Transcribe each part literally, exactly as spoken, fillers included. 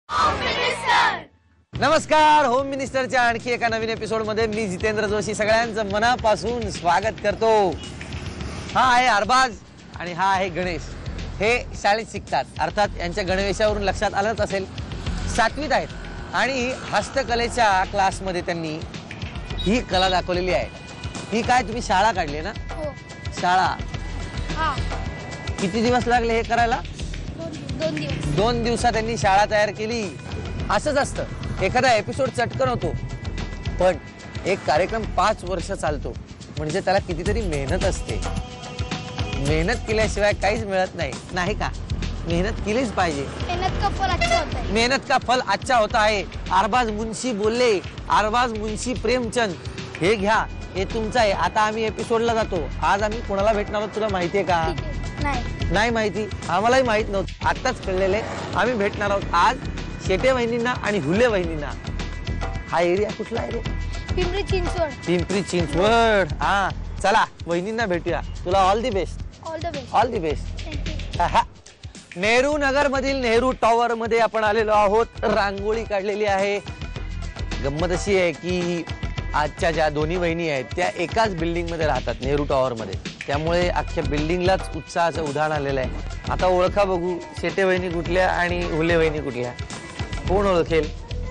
नमस्कार, होम मिनिस्टरच्या आणखी एका नवीन एपिसोड मध्ये मी जितेंद्र जोशी सगळ्यांचं मनापासून स्वागत करतो। हा आहे अरबाज आणि हा आहे गणेश। हे शाळेत शिकतात, अर्थात यांच्या गणवेशावरून लक्षात आलंच असेल, सातवीत आहेत आणि हस्तकलेच्या क्लासमध्ये त्यांनी ही कला दाखवलेली आहे। ही काय तुम्ही शाळा काढली ना? हो। शाळा हा। किती दिवस लागले हे करायला? दोन दिवस। दोन दिवसात त्यांनी शाळा तयार केली। असंच असतं, एखादा एपिसोड चटकन होतो, पण एक कार्यक्रम पाच वर्ष चालतो म्हणजे त्याला कितीतरी मेहनत असते। मेहनत केल्याशिवाय काहीच मिळत नाही, नाही का? मेहनत केलीच पाहिजे। मेहनत का फल अच्छा होता है। मेहनत का फल अच्छा होता है। अरबाज मुंशी बोलले, अरबाज मुंशी प्रेमचंद, हे घ्या, हे तुमचं आहे। आता आम्ही एपिसोडला जातो। आज आम्ही कोणाला भेटणार आहोत तुला माहितीये का? नाही नाही माहिती, आम्हालाही माहित नव्हतं, आताच कळलेले। आम्ही भेटणार आहोत आज शेटे वहिनींना आणि हुले वहिनींना। हा एरिया कुठला आहे रे? पिंपरी चिंचवड। पिंपरी चिंचवड। हा, चला वहिनींना भेटूया। तुला all the best. All the best. All the best. Thank you. Nehru Nagar मधील नेहरू टॉवर मध्ये आपण आलेलो आहोत। रांगोळी काढलेली आहे। गंमत अशी आहे की आजच्या ज्या दोन्ही वहिनी आहेत त्या एकाच बिल्डिंग मध्ये राहतात, नेहरू टॉवर मध्ये, त्यामुळे अख्ख्या बिल्डिंगलाच उत्साहाचं उधाण आलेलं आहे। आता ओळखा बघू, शेटे वहिनी कुठल्या आणि हुले वहिनी कुठल्या? कोण ओळखेल?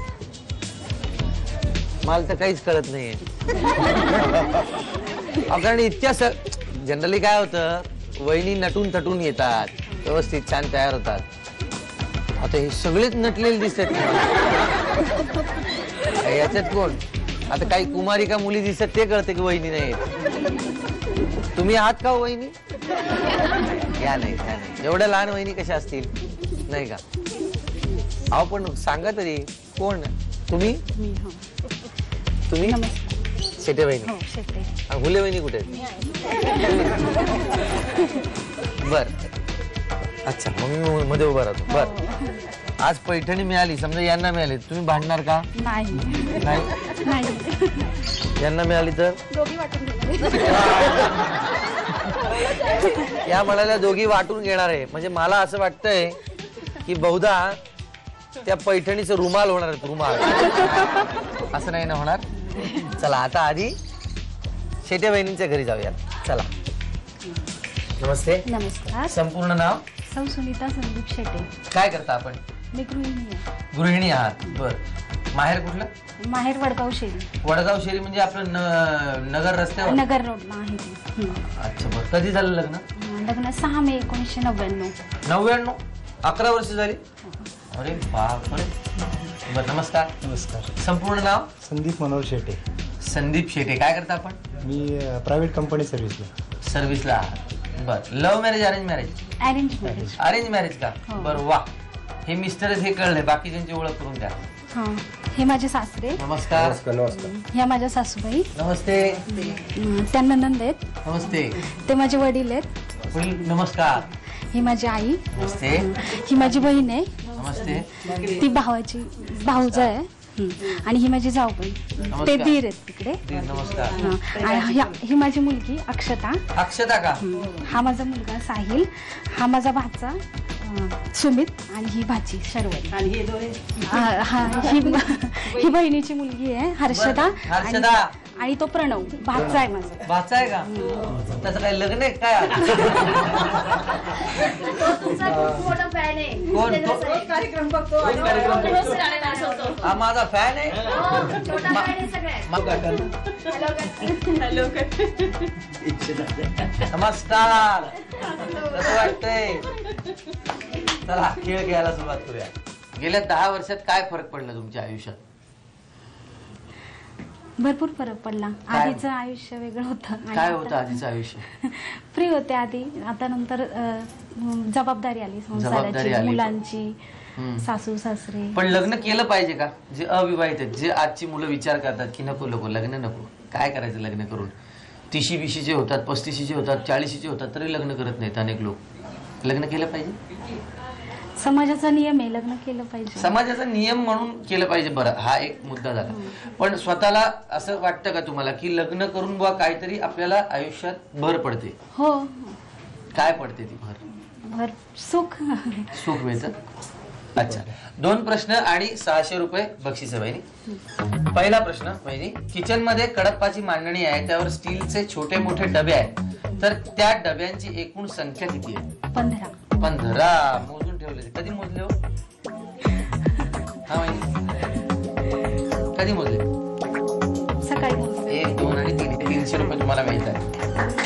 मला तर काहीच कळत नाहीये। कारण इतक्या स जनरली काय होतं, वहिनी नटून थटून येतात, व्यवस्थित छान तयार होतात। आता हे सगळेच नटलेले दिसतात। याच्यात कोण? आता काही कुमारिका मुली दिसतात, ते कळते की वहिनी नाही आहेत। तुम्ही आहात का वहिनी? या नाही, त्या नाही। एवढ्या लहान वहिनी कशा असतील, नाही का? अहो पण सांगा तरी, कोण तुम्ही? तुम्ही शेटे वहिनी? हो, शेटे। हुले वहिनी कुठे आहेत? बर, अच्छा, मग मी मध्ये उभा राहतो। बर, आज पैठणी मिळाली, समजा यांना मिळाली, तुम्ही भांडणार का? नाही नाही नाही। यांना मिळाली तर दोघी वाटून घेणार। या म्हणाल्या दोघी वाटून घेणार आहे, म्हणजे मला असं वाटतंय की बहुधा त्या पैठणीचं रुमाल होणार आहे, रुमाल। असं नाही ना होणार? चला आता आधी शेटे बहिणींच्या घरी जाऊयात, चला। नमस्ते। नमस्कार। संपूर्ण नाव? सौ सुनीता संदीप शेटे। काय करता आपण? मी गृहिणी आहे। गृहिणी आहात, बर। माहेर कुठलं? माहेर वडगाव शेरी। वडगाव शेरी म्हणजे आपलं न, नगर रस्त्यावर? नगर रोडला आहे ती। अच्छा, बर। कधी झालं लग्न? लग्न सहा मे एकोणीसशे नव्याण्णव। नव्याण्णव? अकरा वर्ष झाली? अरे बापरे। बर, नमस्कार। नमस्कार। संपूर्ण नाव? संदीप मनोहर शेटे। संदीप शेटे। काय करता आपण? मी प्रायव्हेट कंपनी सर्व्हिसला। सर्व्हिसला आहात, बर। Love marriage, arrange marriage? Arrange marriage. Arrange marriage का? हो। बर, वा। हे मिस्टरच हे कळलंय, बाकीच्यांची ओळख करून द्या। हा, हे माझे सासरे। नमस्कार। नमस्कार। ह्या माझ्या सासूबाई। नमस्ते। अं, त्या ननंद आहेत। नमस्ते। ते माझे वडील आहेत। वडील, नमस्कार। ही माझी आई। नमस्ते। ही माझी बहीण आहे। नमस्ते। ती भावाची भाऊजा आहे। हं. आणि ही माझी जाऊबाई, ते दीर आहेत तिकडे। दीर, नमस्कार। हं. आणि ह्या- ही माझी मुलगी अक्षता। अक्षता का? हं. हा माझा मुलगा साहिल। हा माझा भाचा अं, सुमित। आणि ही भाची शर्वरी। हा, हा, ही ही बहिणीची मुलगी आहे हर्षदा। बर, हर्षदा। आणि- आणि तो प्रणव भाचा आहे माझा। भाचा आहे का? त्याचं काही लग्न आहे काय? कोण तो? कार्यक्रम बघतो कोण कार्यक्रम बघतो? हा माझा फॅन आहे। नमस्कार, कसं वाटतंय? चला खेळ खेळायला सुरुवात करूया। गेल्या दहा वर्षात काय फरक पडला तुमच्या आयुष्यात? भरपूर फरक पडला। काय? आधीचं आयुष्य वेगळं होतं आणि काय आता- होतं आधीचं आयुष्य? फ्री होते आधी, आता नंतर अं, जबाबदारी आली जबाबदारी संसाराची, आली. मुलांची, हम्म. सासू सासरे। पण लग्न केलं पाहिजे का? जे अविवाहित आहेत, जे आजची मुलं विचार करतात की नको नको लग्न नको, काय करायचं लग्न करून? तीशी बिशीचे होतात, पस्तीशीचे होतात, चाळीशीचे होतात, तरी लग्न करत नाहीत अनेक लोक। लग्न केलं पाहिजे? समाजाचा नियम आहे, लग्न केलं पाहिजे। समाजाचा नियम म्हणून केलं पाहिजे, बरं, हा एक मुद्दा झाला। पण स्वतःला असं वाटतं का तुम्हाला की लग्न करून बुवा काहीतरी आपल्याला आयुष्यात भर पडते? हो। काय पडते ती भर? भर सुख सुख मिळतं? अच्छा, दोन प्रश्न आणि सहाशे रुपये बक्षीस आहे बहिणी. पहिला प्रश्न बहिणी, किचन मध्ये कडप्पाची मांडणी आहे, त्यावर स्टीलचे छोटे मोठे डबे आहेत, तर त्या डब्यांची एकूण संख्या किती आहे? पंधरा. पंधरा मोजून ठेवले. कधी मोजले हो? हा बहिणी, कधी मोजले? सकाळी मोजले. एक, दोन आणि तीन. तीनशे रुपये तुम्हाला मिळत आहे.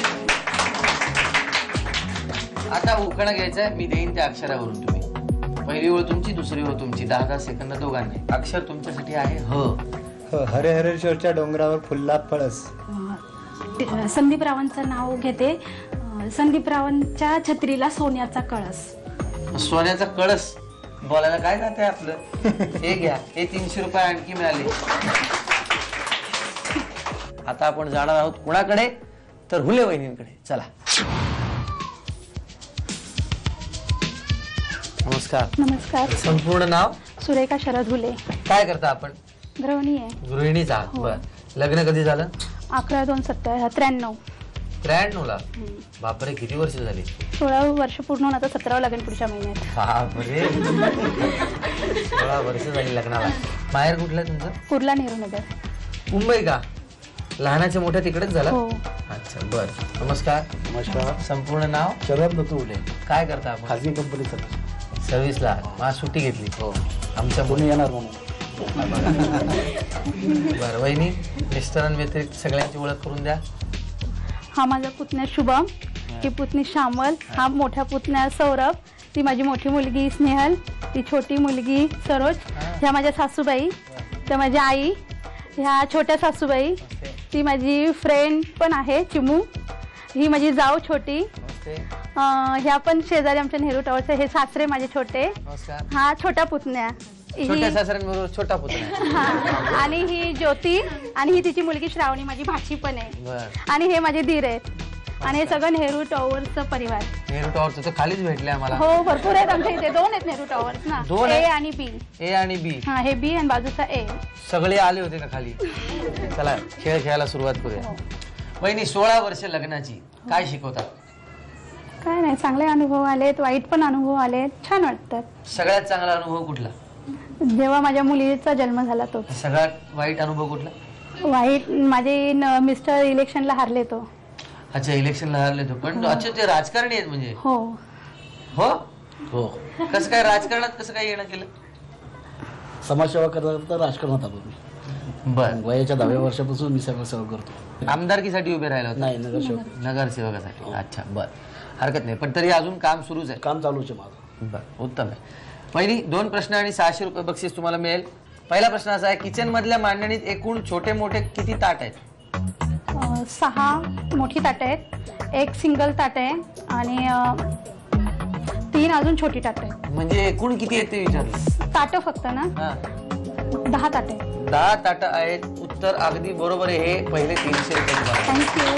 आता उखाणा घ्यायचा आहे, मी देईन त्या अक्षरावरून. तुम्ही पहिली ओळ तुमची, दुसरी ओळ तुमची. दहा दहा सेकंद दोघांनी. अक्षर तुमच्यासाठी आहे ह. हो, हरिहरेश्वरच्या डोंगरावर फुलला फळस. अं, संदीप रावांचं नाव घेते. अं, संदीप रावांच्या छत्रीला सोन्याचा कळस. सोन्याचा कळस बोलायला काय जाते आपलं. हे घ्या, हे तीनशे रुपये आणखी मिळाले. आता आपण जाणार आहोत कुणाकडे, तर हुले वहिनींकडे. चला. नमस्कार. नमस्कार. संपूर्ण नाव? सुरेखा शरद हुले. काय करता आपण? गृहिणी आहे. गृहिणीच आहात. बर. लग्न कधी झालं? अकरा दोन सत्तर त्र्याण्णव. त्र्याण्णव ला? बापरे, किती वर्ष झाली? सोळा वर्ष पूर्ण होऊन आता सतरावं लागेल पुढच्या महिन्यात. बापरे, सोळा वर्ष झाली लग्नाला. बाहेर कुठलं तुमचं? कुर्ला नेहरू नगर. मुंबई का? लहानाच्या मोठ्या तिकडेच झालं? हो. अच्छा, बर. नमस्कार. नमस्कार. संपूर्ण नाव? शरद नतुले. काय करता आपण? खाजगी कंपनी सर्व्हिस. सर्व्हिसला. आज सुट्टी घेतली? हो. आमच्या कोणी येणार म्हणून. बरं. वहिनी, मिस्टरांव्यतिरिक्त सगळ्यांची ओळख करून द्या. हा माझा पुतण्या शुभम, ही पुतणी श्यामल, हा मोठ्या पुतण्या सौरभ, ती माझी मोठी मुलगी स्नेहल, ती छोटी मुलगी सरोज, ह्या माझ्या सासूबाई, त्या माझी आई, ह्या छोट्या सासूबाई, ती माझी फ्रेंड पण आहे चिमू, ही माझी जाऊ छोटी, अं, ह्या पण शेजारी आमच्या नेहरू टॉवरचे, हे सासरे माझे छोटे, नमस्कार. हा छोटा पुतण्या, छोट्या सासऱ्यांबरोबर छोटा पुतण्या. हा, आणि ही ज्योती, आणि ही तिची मुलगी श्रावणी, माझी भाची पण आहे, बर. आणि हे माझे दीर आहेत, आणि हे सगळं नेहरू टॉवरचं परिवार. नेहरू टॉवर तर खालीच भेटले आम्हाला. हो, भरपूर आहेत आमच्या इथे. दोन आहेत नेहरू टॉवर्स ना, दोन ए आहेत? आणि बी. ए आणि बी. हा, हे बी आणि बाजूचा ए. सगळे आले होते का खाली? चला, खेळ खेळायला सुरुवात करूया. वहिनी, सोळा वर्ष लग्नाची, काय शिकवतात? काय नाही, चांगले अनुभव आलेत, वाईट पण अनुभव आलेत, छान वाटतात. सगळ्यात चांगला अनुभव कुठला? जेव्हा माझ्या मुलीचा जन्म झाला तो. सगळ्यात वाईट अनुभव कुठला? वाईट, माझे न- मिस्टर इलेक्शनला हारले तो. अच्छा, इलेक्शनला हरले तो. पण अच्छा, ते राजकारणी आहेत म्हणजे? हो. हो हो. कसं काय राजकारणात कसं काय येणं केलं? समाजसेवा करता राजकारणात आलो मी. बर. वयाच्या दहाव्या वर्षापासून मी सगळं सेवा करतो. आमदारकीसाठी उभे राहिला होता? नाही, नगरसेवक. नगरसेवकासाठी. अच्छा, बर. हरकत नाही, पण तरी अजून काम सुरूच आहे? काम चालूच आहे माझं. बर, उत्तम आहे. पहिली दोन प्रश्न आणि सहाशे रुपये बक्षीस तुम्हाला मिळेल. पहिला प्रश्न असा आहे, किचन मधल्या मांडणीत एकूण छोटे मोठे किती ताट आहेत? अं, सहा मोठी ताटं आहेत, एक सिंगल ताट आहे, आणि अं, तीन अजून छोटी ताटं आहेत. म्हणजे एकूण किती आहेत ते विचारलं? ताटं फक्त ना, हा, दहा ताटं आहेत. दहा ताटं आहेत. उत्तर अगदी बरोबर आहे. हे पहिले तीनशे रुपये तुम्हाला.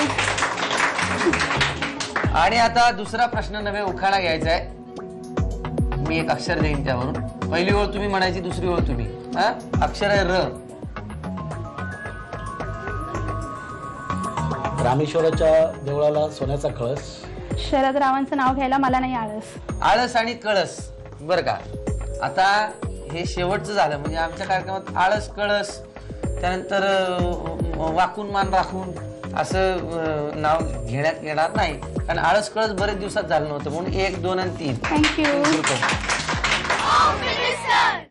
थँक्यू. आणि आता दुसरा प्रश्न नव्हे, उखाणा घ्यायचा आहे. मी एक अक्षर देईन त्यावरून. पहिली ओळ तुम्ही म्हणायची, दुसरी ओळ तुम्ही. हा, अक्षर आहे र. रामेश्वराच्या देवळाला सोन्याचा कळस. शरद रावांचं नाव घ्यायला मला नाही आळस. आळस आणि कळस. बर का, आता हे शेवटचं झालं. म्हणजे आमच्या कार्यक्रमात आळस कळस, त्यानंतर अं, वाकून मान राखून असं अं, नाव घेण्यात येणार नाही, कारण आळस कळस बरेच दिवसात झालं नव्हतं. म्हणून एक, दोन आणि तीन. थँक्यू. तीनशे रुपये.